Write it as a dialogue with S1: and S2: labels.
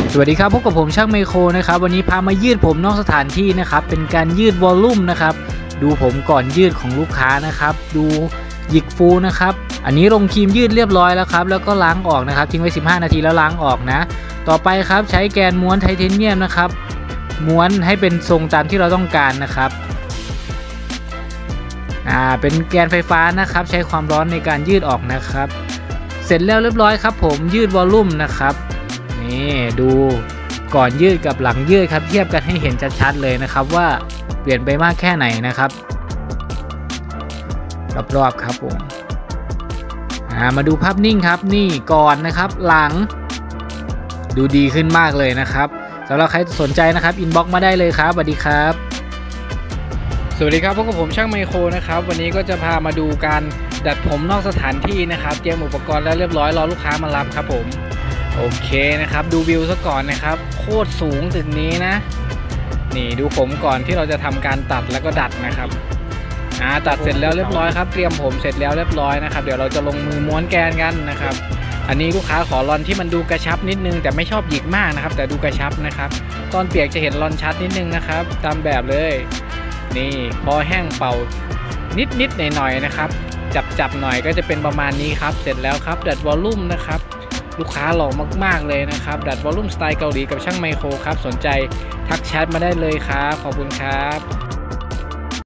S1: สวัสดีครับพบกับผมช่างไมโครนะครับวันนี้พามายืดผมนอกสถานที่นะครับเป็นการยืดวอลลุ่มนะครับดูผมก่อนยืดของลูกค้านะครับดูหยิกฟูนะครับอันนี้ลงครีมยืดเรียบร้อยแล้วครับแล้วก็ล้างออกนะครับทิ้งไว้15 นาทีแล้วล้างออกนะต่อไปครับใช้แกนม้วนไทเทเนียมนะครับม้วนให้เป็นทรงตามที่เราต้องการนะครับเป็นแกนไฟฟ้านะครับใช้ความร้อนในการยืดออกนะครับเสร็จแล้วเรียบร้อยครับผมยืดวอลลุ่มนะครับนี่ดูก่อนยืดกับหลังยืดครับเทียบกันให้เห็นชัดๆเลยนะครับว่าเปลี่ยนไปมากแค่ไหนนะครับรอบๆครับผมมาดูภาพนิ่งครับนี่ก่อนนะครับหลังดูดีขึ้นมากเลยนะครับสำหรับใครสนใจนะครับอินบ็อกซ์มาได้เลยครับสวัสดีครับสวัสดีครับพบกับผมช่างไมโครนะครับวันนี้ก็จะพามาดูการดัดผมนอกสถานที่นะครับเตรียมอุปกรณ์แล้วเรียบร้อยรอลูกค้ามารับครับผมโอเคนะครับดูวิวซะก่อนนะครับโคตรสูงตึกนี้นะนี่ดูผมก่อนที่เราจะทำการตัดแล้วก็ดัดนะครับตัดเสร็จแล้วเรียบร้อยครับเตรียมผมเสร็จแล้วเรียบร้อยนะครับเดี๋ยวเราจะลงมือม้วนแกนกันนะครับอันนี้ลูกค้าขอรอนที่มันดูกระชับนิดนึงแต่ไม่ชอบหยิกมากนะครับแต่ดูกระชับนะครับตอนเปียกจะเห็นรอนชัดนิดนึงนะครับตามแบบเลยนี่พอแห้งเป่านิดหน่อยนะครับจับหน่อยก็จะเป็นประมาณนี้ครับเสร็จแล้วครับดัดวอลลุ่มนะครับลูกค้าหล่อมากๆเลยนะครับดัดวอลลุ่มสไตล์เกาหลีกับช่างไมโครครับสนใจทักแชทมาได้เลยครับขอบคุณครับ